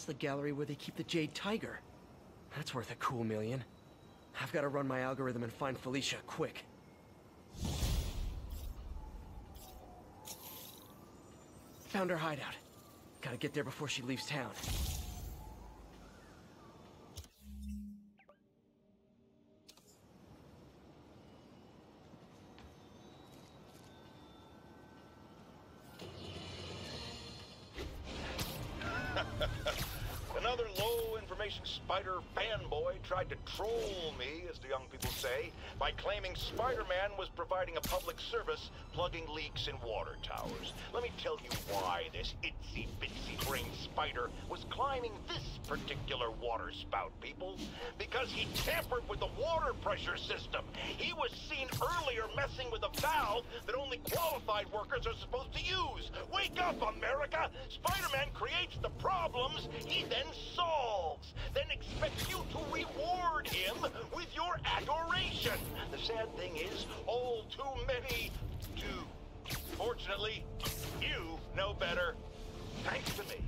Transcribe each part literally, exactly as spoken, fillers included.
That's the gallery where they keep the Jade Tiger. That's worth a cool million. I've got to run my algorithm and find Felicia, quick. Found her hideout. Gotta get there before she leaves town. Another low-information Spider fanboy tried to troll me, as the young people say, by claiming Spider-Man was providing a public service plugging leaks in water towers. Let me tell you why this itsy-bitsy-brain spider was climbing this particular water spout, people. Because he tampered with the water pressure system. He was seen earlier messing with a valve that only qualified workers are supposed to use. Wake up, America! Spider-Man creates the problems he then solves, then expects you to reward him with your adoration. The sad thing is, all too many do. Fortunately, you know better. Thanks to me.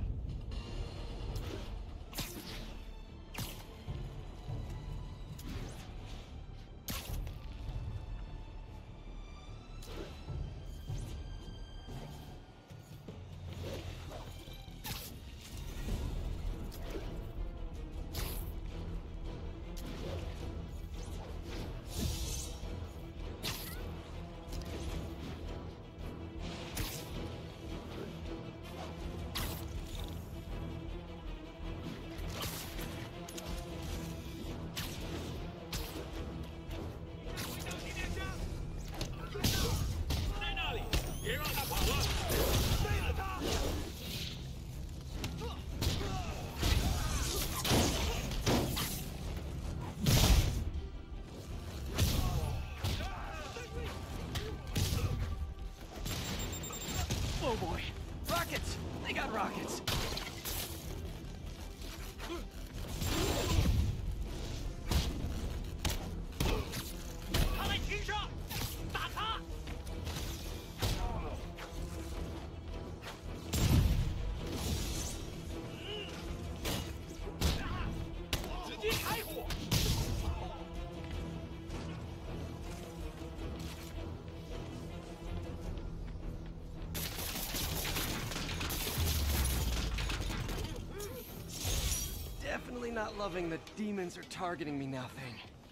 Oh boy! Rockets! They got rockets! Definitely not loving the demons are targeting me now thing.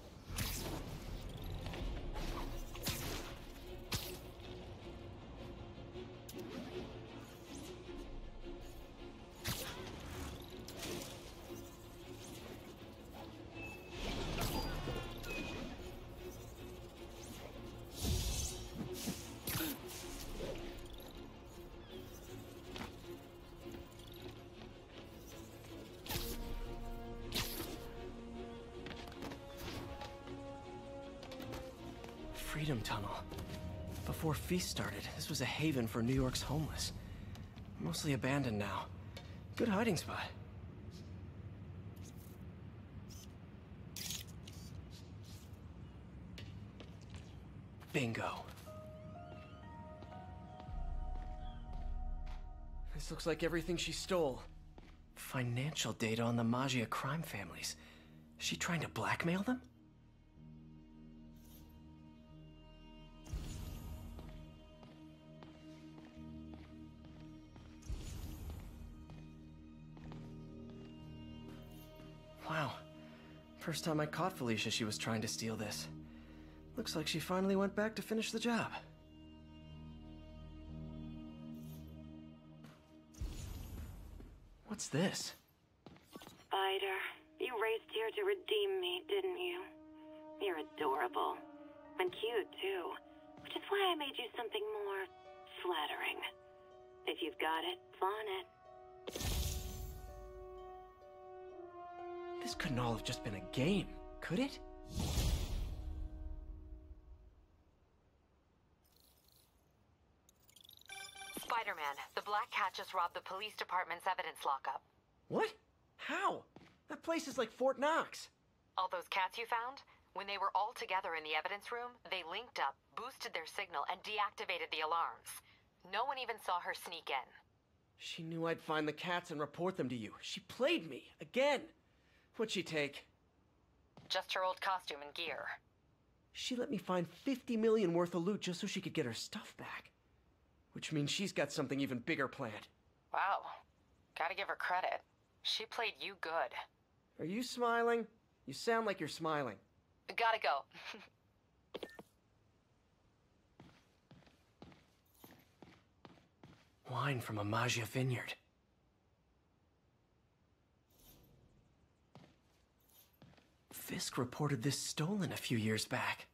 Freedom Tunnel. Before Feast started, this was a haven for New York's homeless. Mostly abandoned now. Good hiding spot. Bingo. This looks like everything she stole. Financial data on the Maggia crime families. Is she trying to blackmail them? Wow. First time I caught Felicia, she was trying to steal this. Looks like she finally went back to finish the job. What's this? Spider, you raced here to redeem me, didn't you? You're adorable. And cute, too. Which is why I made you something more flattering. If you've got it, flaunt it. This couldn't all have just been a game, could it? Spider-Man, the Black Cat just robbed the police department's evidence lockup. What? How? That place is like Fort Knox. All those cats you found? When they were all together in the evidence room, they linked up, boosted their signal, and deactivated the alarms. No one even saw her sneak in. She knew I'd find the cats and report them to you. She played me, again. What'd she take? Just her old costume and gear. She let me find fifty million worth of loot just so she could get her stuff back. Which means she's got something even bigger planned. Wow. Gotta give her credit. She played you good. Are you smiling? You sound like you're smiling. Gotta go. Wine from a Maggia vineyard. Fisk reported this stolen a few years back.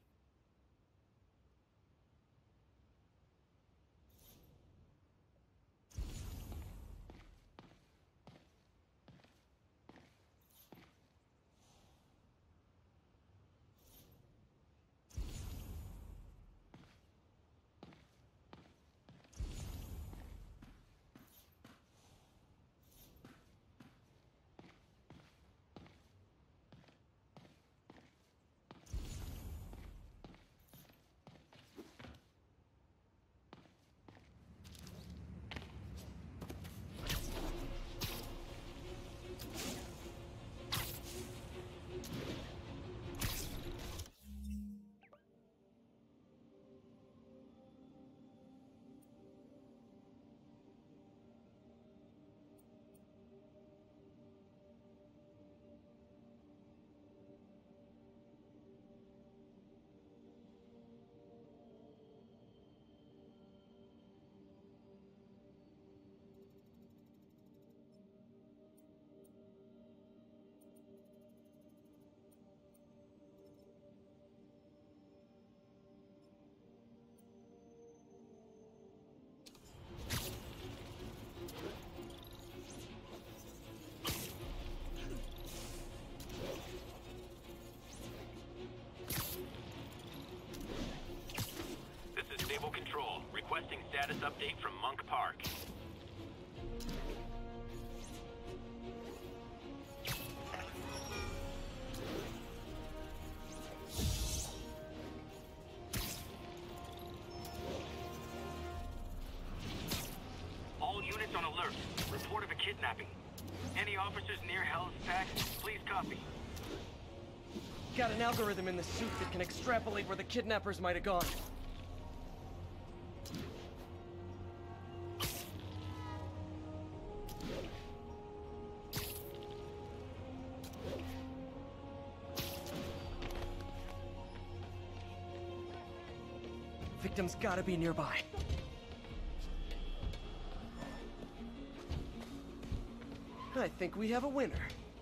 Control, requesting status update from Monk Park. All units on alert. Report of a kidnapping. Any officers near Hell's Pack, please copy. Got an algorithm in the suit that can extrapolate where the kidnappers might have gone. Victim's gotta be nearby. I think we have a winner.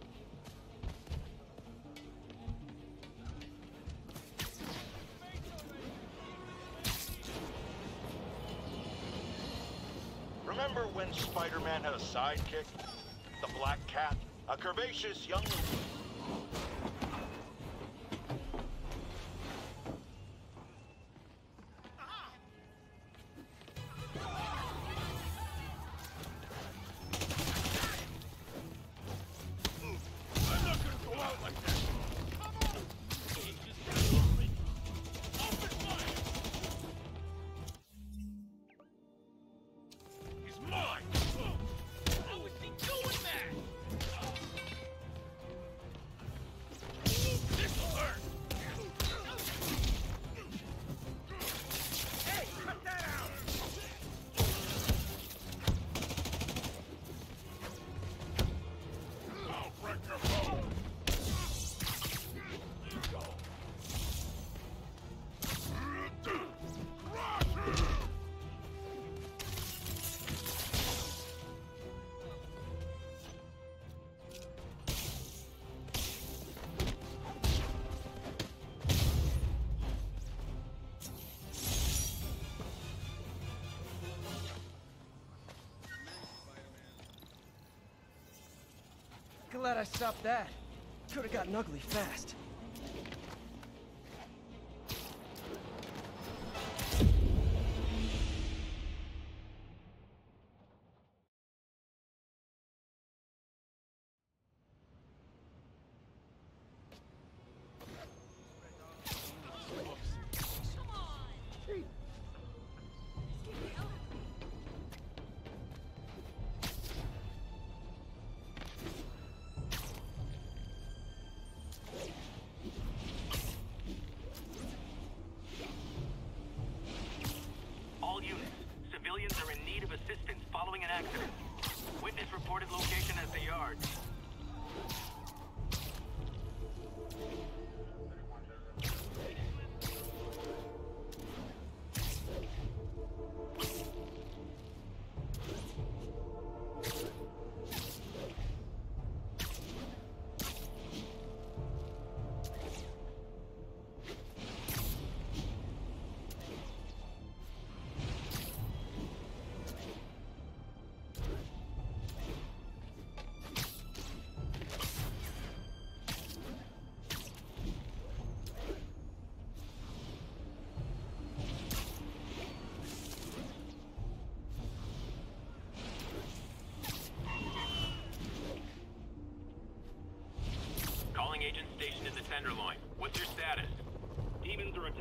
Remember when Spider-Man had a sidekick? The Black Cat? A curvaceous young... Glad I stopped that. Could have gotten ugly fast.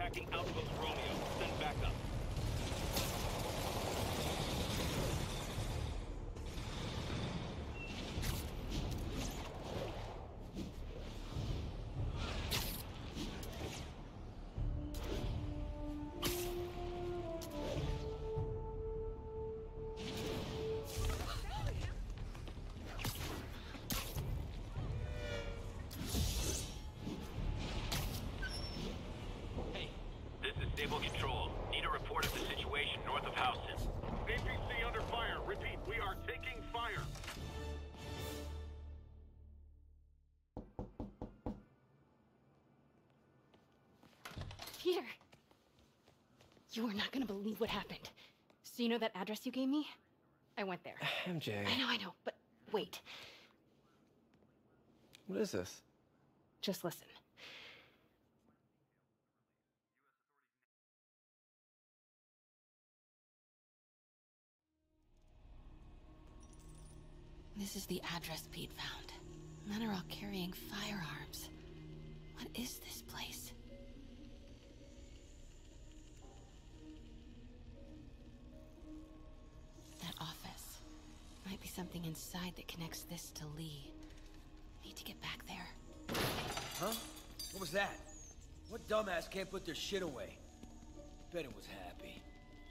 Tracking Outpost Romeo. Send backup. Stable Control. Need a report of the situation north of Houston. A P C under fire. Repeat, we are taking fire. Peter! You are not gonna believe what happened. So you know that address you gave me? I went there. M J. I know, I know, but wait. What is this? Just listen. This is the address Pete found. Men are all carrying firearms. What is this place? That office. Might be something inside that connects this to Lee. Need to get back there. Huh? What was that? What dumbass can't put their shit away? Bet it was Happy.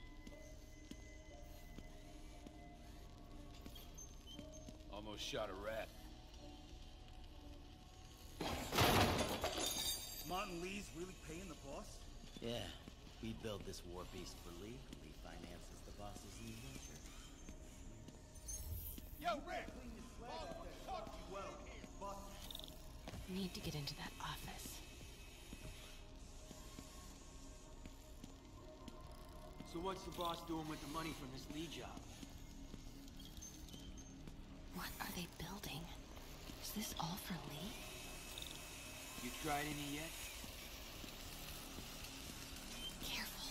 Almost shot a rat. Martin Lee's really paying the boss? Yeah. We build this war beast for Lee. Lee finances the boss's new venture. Yo, Rick! Well, Need to get into that office. So what's the boss doing with the money from this Lee job? What are they building? Is this all for Lee? You tried any yet? Careful.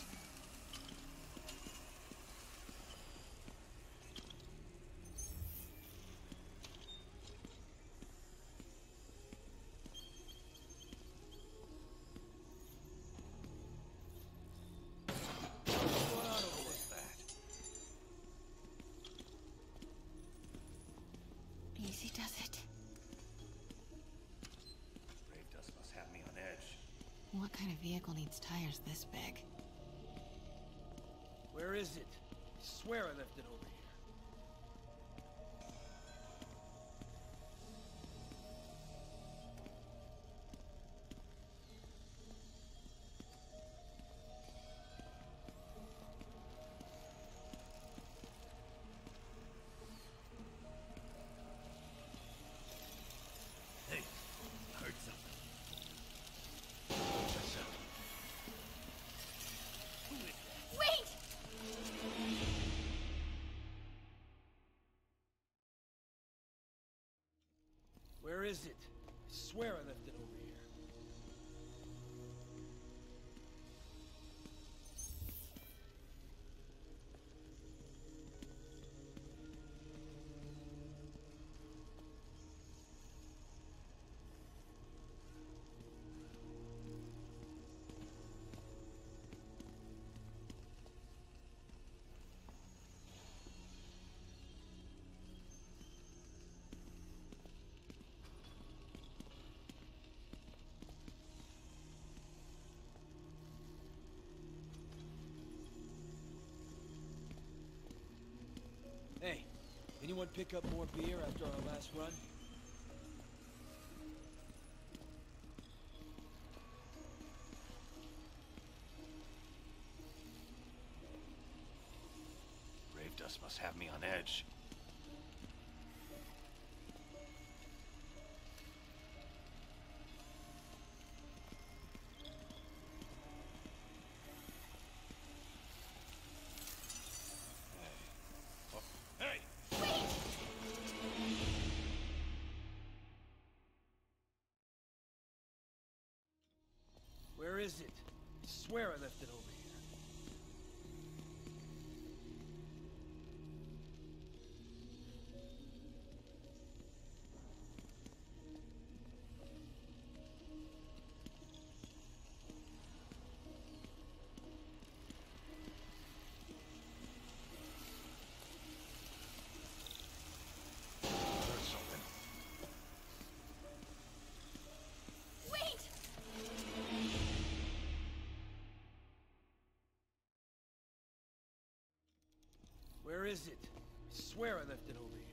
Easy does it. Brave Dust must have me on edge. What kind of vehicle needs tires this big? Where is it? I swear I left it over here. Hey, I heard something. Wait! Where is it? I swear I left it over here. Hey, anyone pick up more beer after our last run? Brave Dust must have me on edge. Hey! Where is it? I swear I left it over here. Where is it? I swear I left it over here.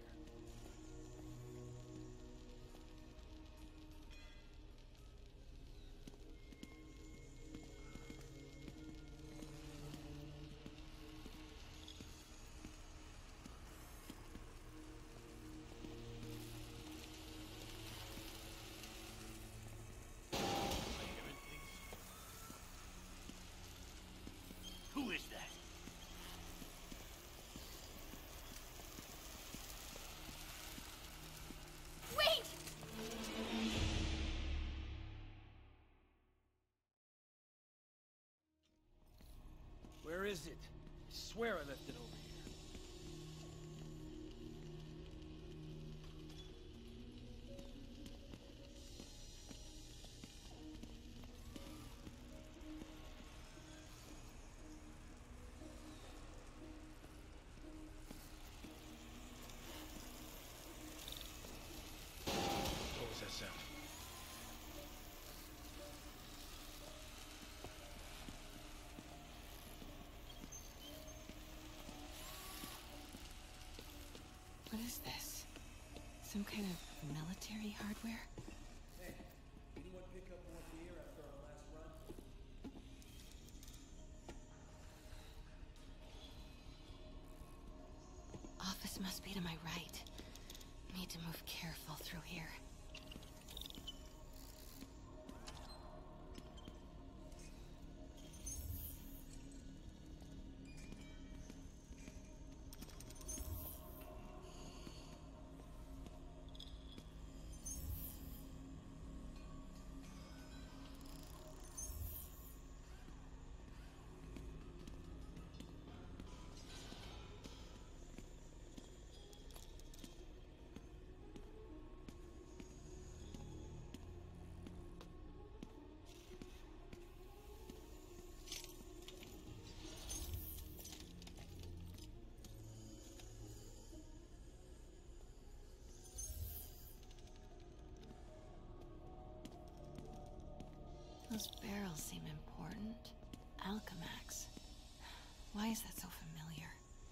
Who is that? Wait! Where is it? I swear I left it over here. What was that sound? What is this? Some kind of military hardware? Hey, anyone pick up more beer after our last run? Office must be to my right. Need to move careful through here. Those barrels seem important. Alchemax. Why is that so familiar?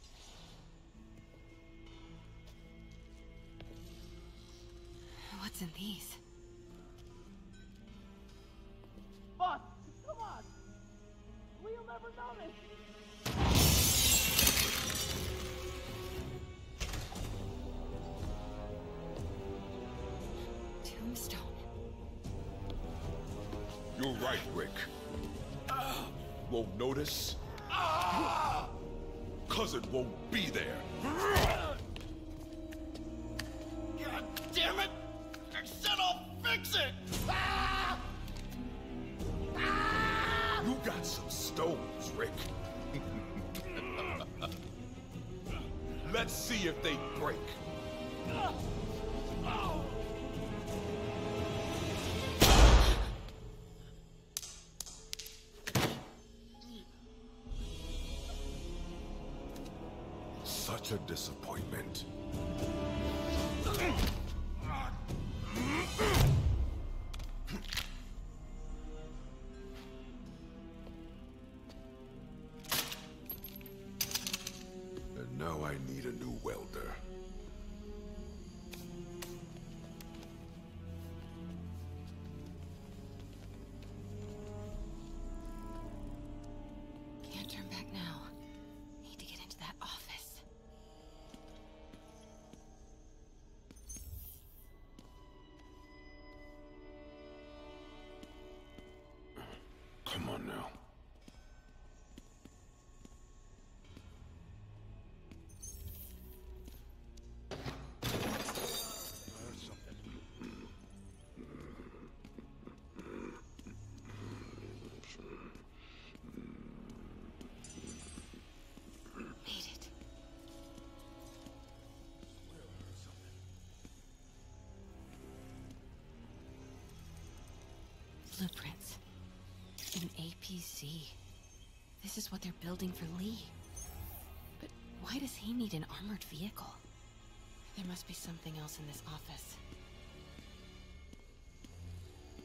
What's in these? Boss, come on! We'll never notice! Tombstone. You're right, Rick. Won't notice? Cause it won't be there. God damn it! I said I'll fix it! Ah! Ah! You got some stones, Rick. Let's see if they break. Oh! Such a disappointment. And now I need a new welder. Can't turn back now. Need to get into that office. Come on now. Made it. Blueprints. An A P C. This is what they're building for Lee. But why does he need an armored vehicle? There must be something else in this office.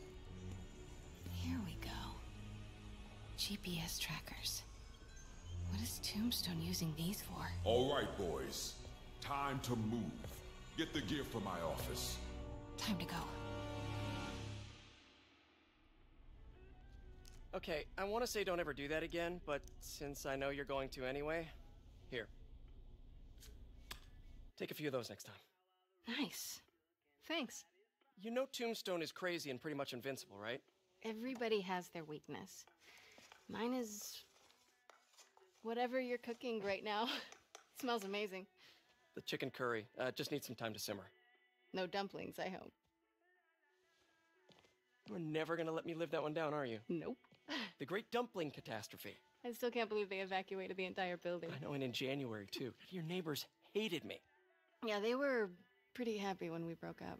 Here we go. G P S trackers. What is Tombstone using these for? All right, boys. Time to move. Get the gear from my office. Time to go. Okay, I want to say don't ever do that again, but since I know you're going to anyway, here. Take a few of those next time. Nice. Thanks. You know Tombstone is crazy and pretty much invincible, right? Everybody has their weakness. Mine is... whatever you're cooking right now. Smells amazing. The chicken curry. Uh, just needs some time to simmer. No dumplings, I hope. You're never gonna let me live that one down, are you? Nope. The Great Dumpling Catastrophe. I still can't believe they evacuated the entire building. I know, and in January, too. Your neighbors hated me. Yeah, they were pretty happy when we broke up.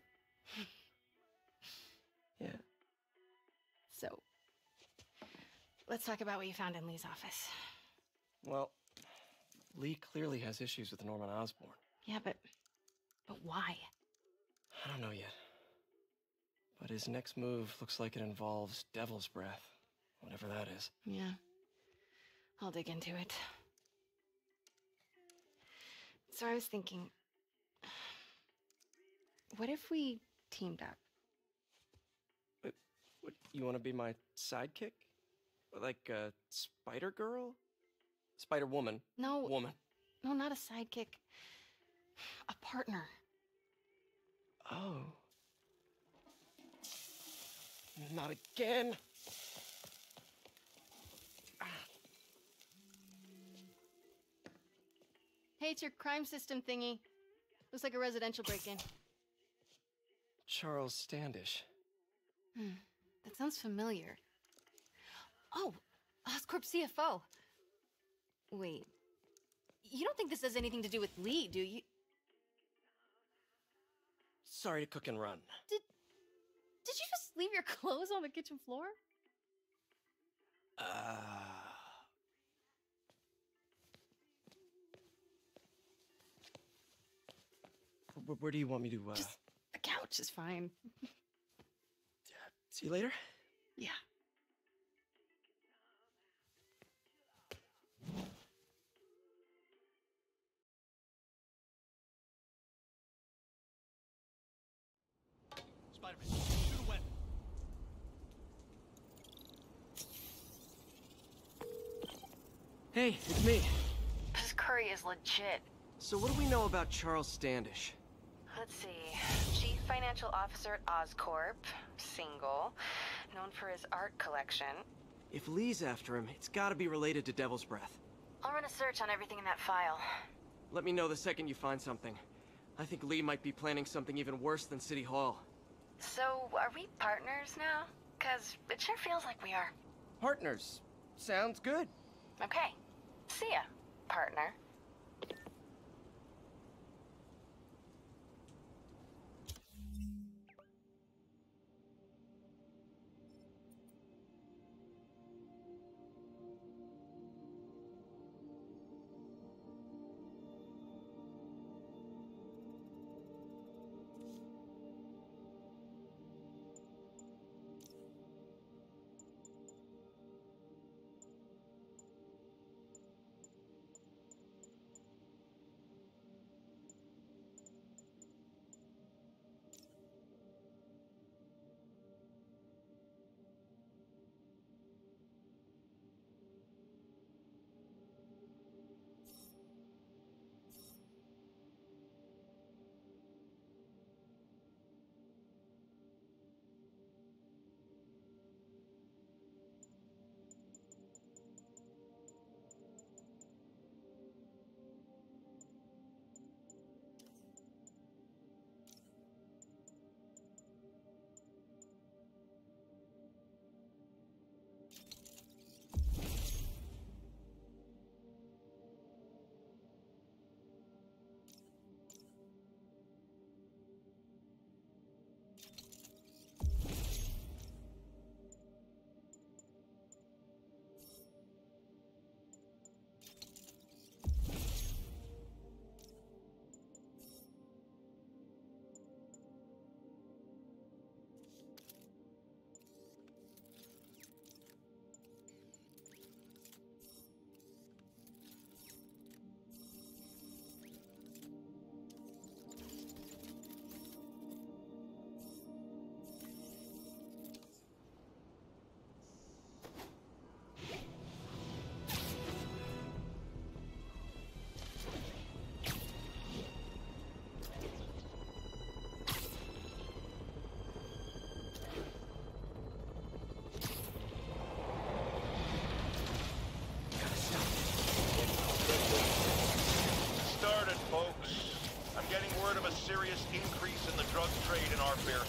Yeah. So, let's talk about what you found in Lee's office. Well, Lee clearly has issues with Norman Osborn. Yeah, but... but why? I don't know yet. But his next move looks like it involves Devil's Breath. Whatever that is. Yeah. I'll dig into it. So I was thinking... what if we teamed up? What, what, you want to be my sidekick? Like a Spider Girl? Spider Woman? No. Woman. No, not a sidekick. A partner. Oh. Not again. Hey, it's your crime system thingy. Looks like a residential break-in. Charles Standish. Hmm. That sounds familiar. Oh, Oscorp C F O. Wait. You don't think this has anything to do with Lee, do you? Sorry to cook and run. Did... Did you just leave your clothes on the kitchen floor? Uh... Where, where do you want me to, uh... Just the couch is fine. See you later? Yeah. Spider-Man, shoot a weapon. Hey, it's me. This curry is legit. So what do we know about Charles Standish? Let's see. Chief Financial Officer at Oscorp. Single. Known for his art collection. If Lee's after him, it's gotta be related to Devil's Breath. I'll run a search on everything in that file. Let me know the second you find something. I think Lee might be planning something even worse than City Hall. So, are we partners now? Cause it sure feels like we are. Partners. Sounds good. Okay. See ya, partner. trade in our fair.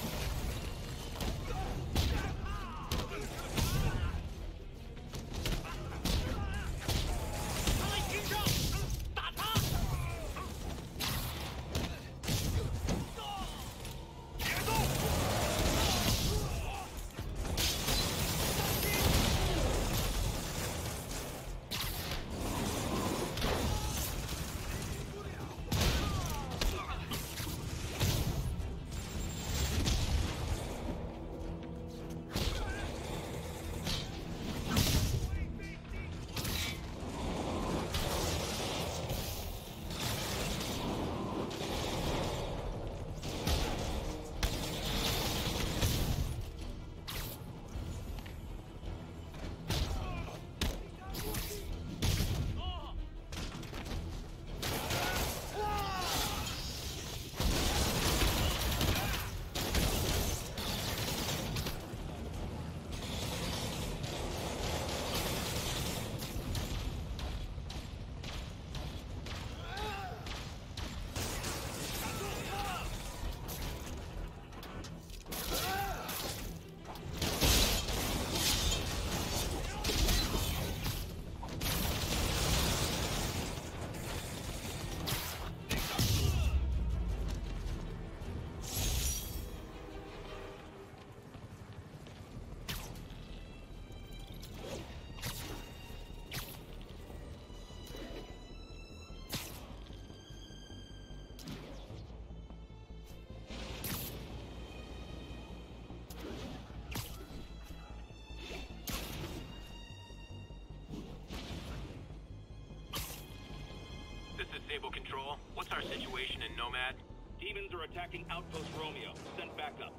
Sable Control, what's our situation in Nomad? Demons are attacking Outpost Romeo. Send backup.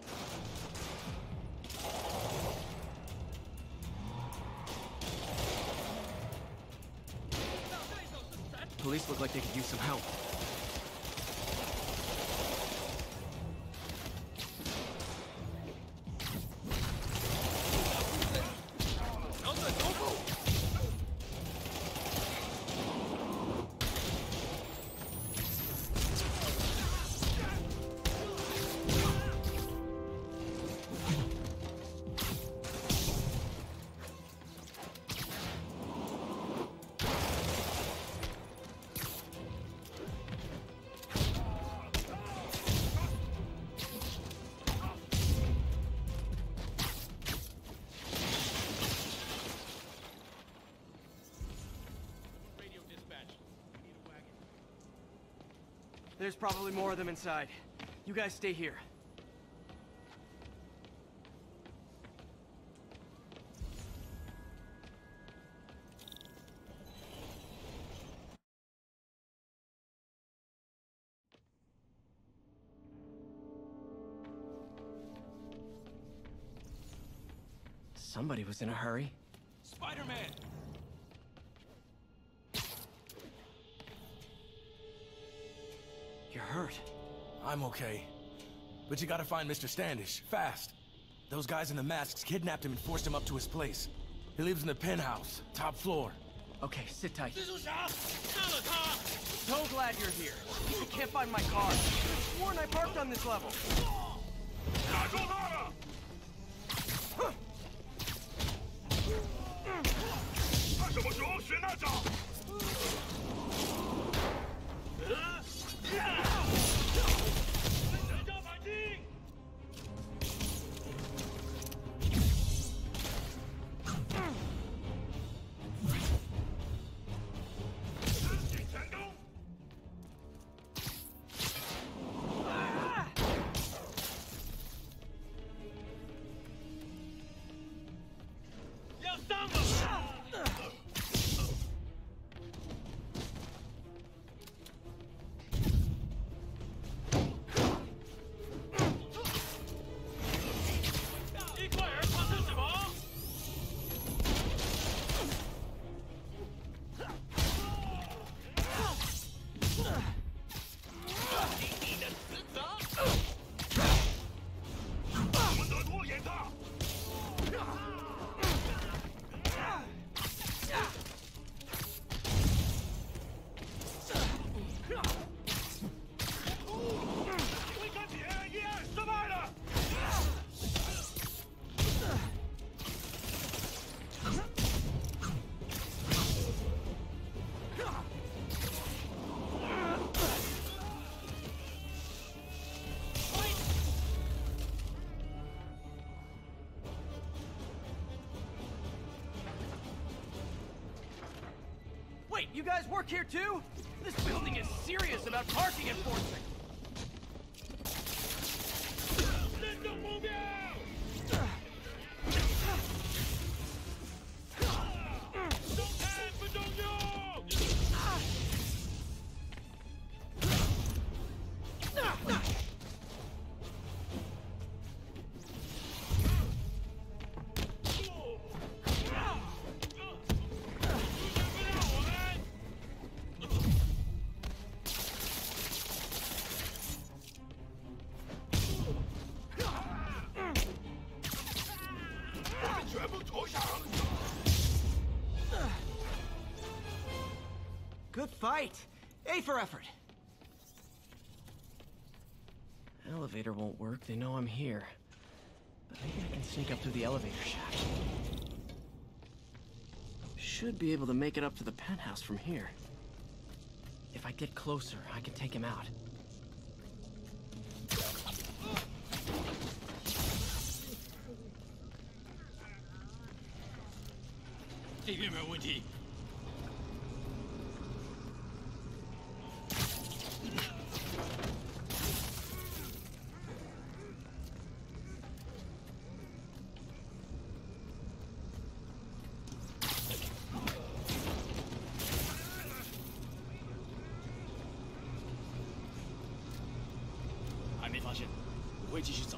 Police look like they could use some help. There's probably more of them inside. You guys stay here. Somebody was in a hurry. Spider-Man! You're hurt. I'm okay. But you gotta find Mister Standish, fast. Those guys in the masks kidnapped him and forced him up to his place. He lives in the penthouse, top floor. Okay, sit tight. So glad you're here. I can't find my car. I sworn I parked on this level. Wait, you guys work here too? This building is serious about parking enforcement. Good fight. A for effort. Elevator won't work. They know I'm here. But maybe I can sneak up through the elevator shaft. Should be able to make it up to the penthouse from here. If I get closer, I can take him out. 这边没有问题。还没发现，我会继续走。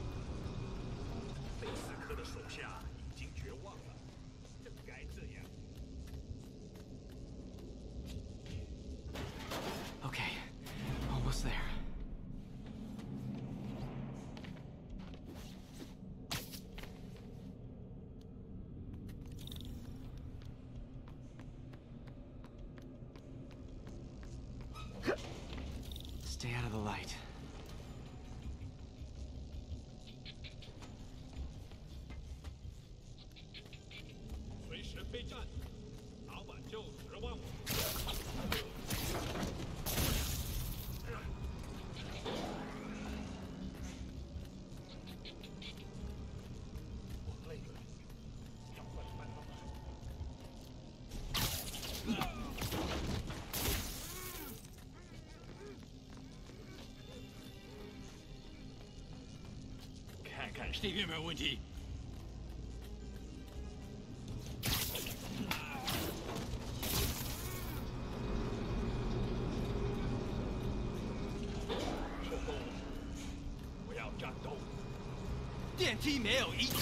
贝斯克的手下已经绝望了。 Okay, almost there. Stay out of the light. 随时备战，早晚就指望我。 看看这边没有问题。 我要战斗。 电梯没有一。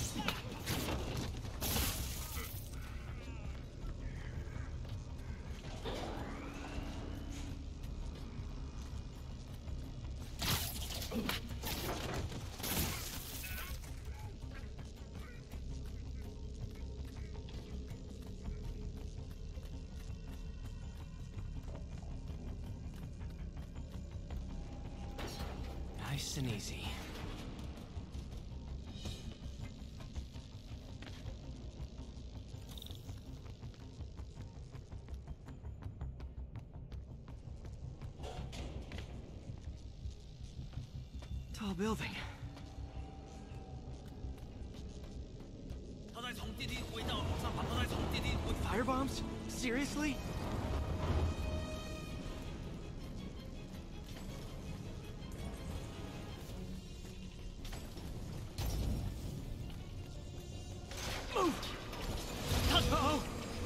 Nice and easy. Tall building. 他在从电梯轨道往上爬，他在从电梯轨。 Fire bombs? Seriously? Move! Uh-oh!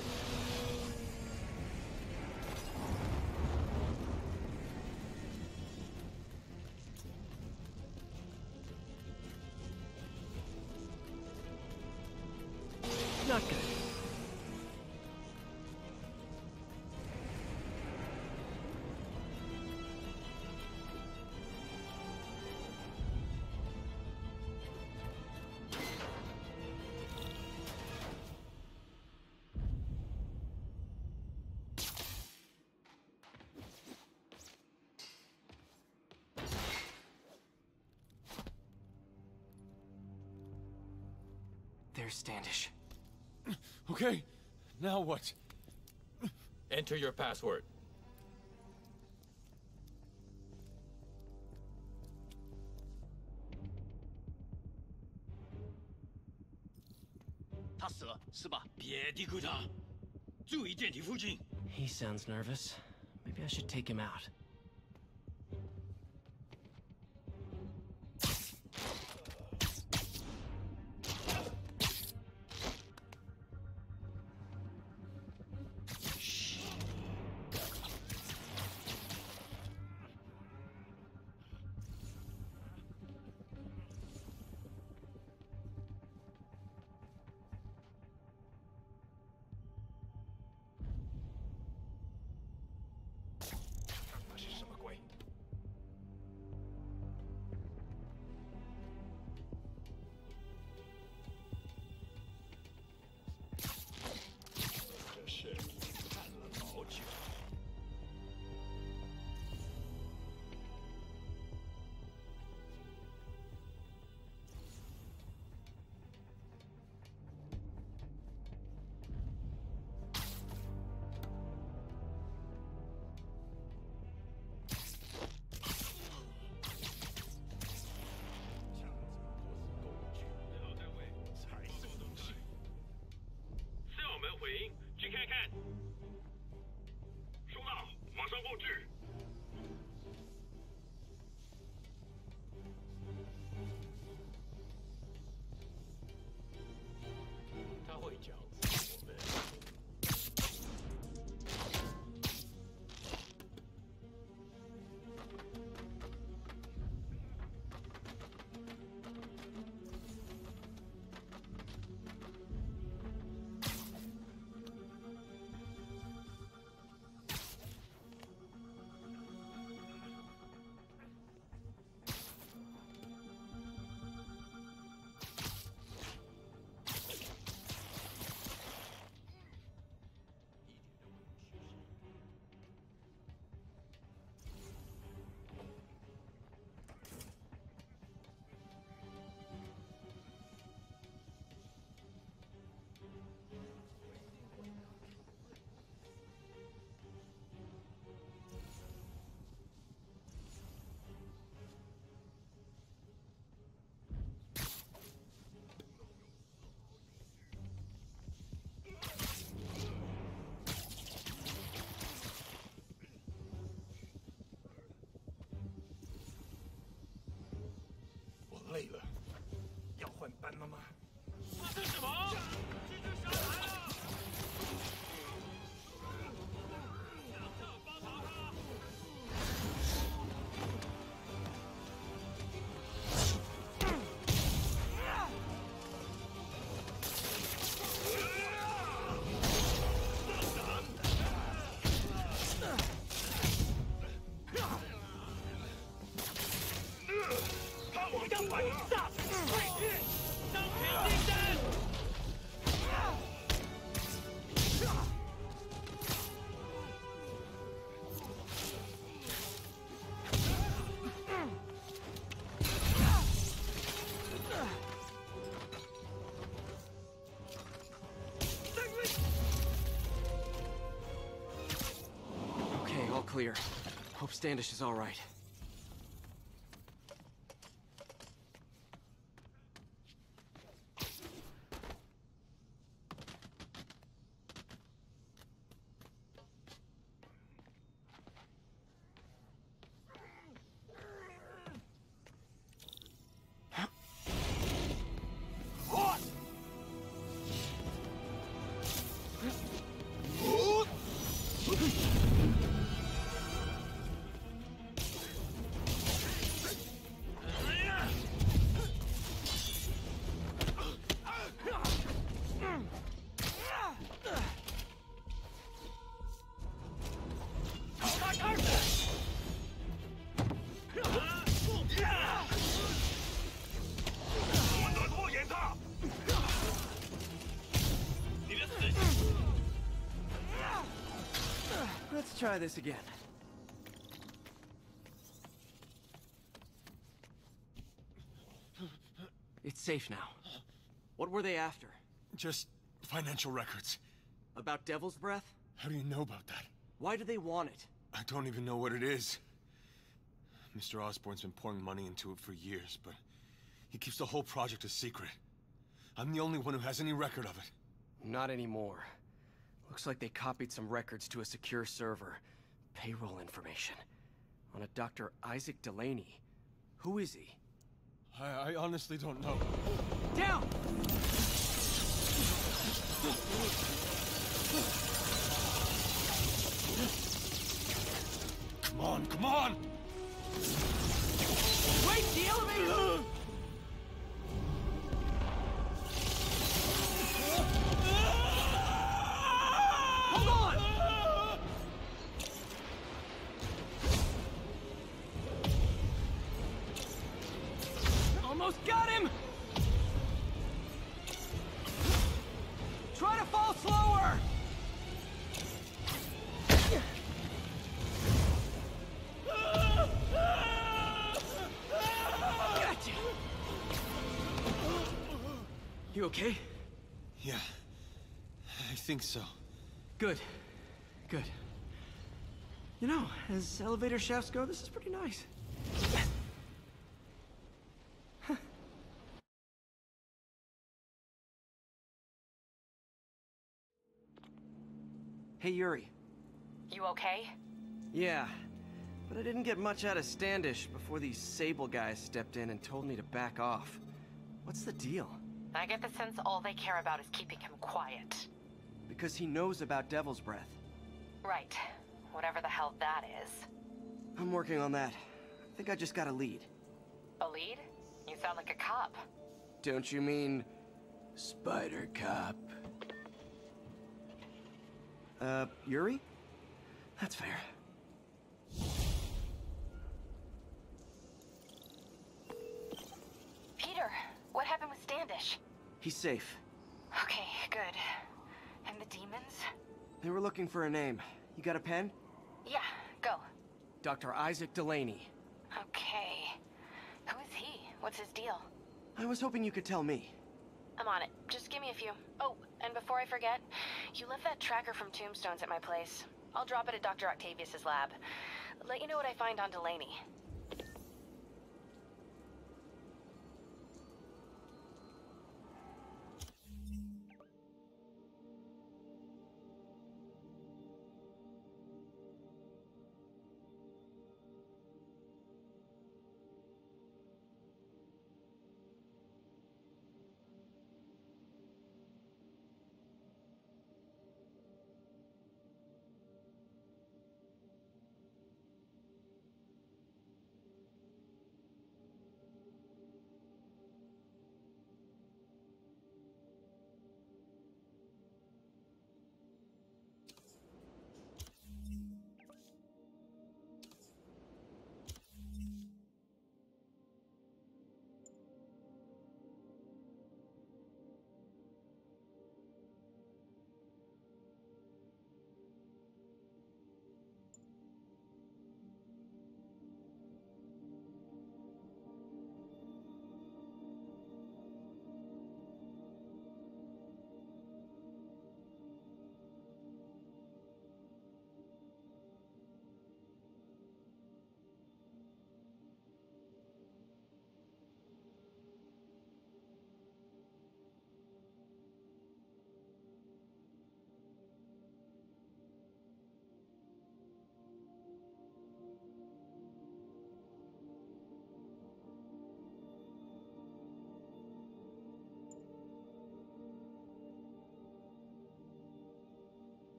Not good. There's Standish. Okay, now what? Enter your password. He 死了，是吧？别低估他，注意电梯附近。 He sounds nervous. Maybe I should take him out. 累了，要换班了吗？ 发生什么？蜘蛛侠来了！想着帮忙他。 Okay, all clear. Hope Standish is all right. Let's try this again. It's safe now. What were they after? Just financial records. About Devil's Breath? How do you know about that? Why do they want it? I don't even know what it is. Mister Osborn's been pouring money into it for years, but he keeps the whole project a secret. I'm the only one who has any record of it. Not anymore. Looks like they copied some records to a secure server. Payroll information. On a Doctor Isaac Delaney. Who is he? I, I honestly don't know. Down! Come on, come on! Wait, the elevator! Hold on! Almost got him! Try to fall slower! Gotcha! You okay? Yeah, I think so. Good. Good. You know, as elevator shafts go, this is pretty nice. Hey, Yuri. You okay? Yeah, but I didn't get much out of Standish before these Sable guys stepped in and told me to back off. What's the deal? I get the sense all they care about is keeping him quiet. Because he knows about Devil's Breath. Right. Whatever the hell that is. I'm working on that. I think I just got a lead. A lead? You sound like a cop. Don't you mean... Spider Cop? Uh, Yuri? That's fair. Peter, what happened with Standish? He's safe. Okay, good. And the demons? They were looking for a name. You got a pen? Yeah, go. Doctor Isaac Delaney. Okay. Who is he? What's his deal? I was hoping you could tell me. I'm on it. Just give me a few. Oh, and before I forget, you left that tracker from Tombstones at my place. I'll drop it at Doctor Octavius's lab. Let you know what I find on Delaney.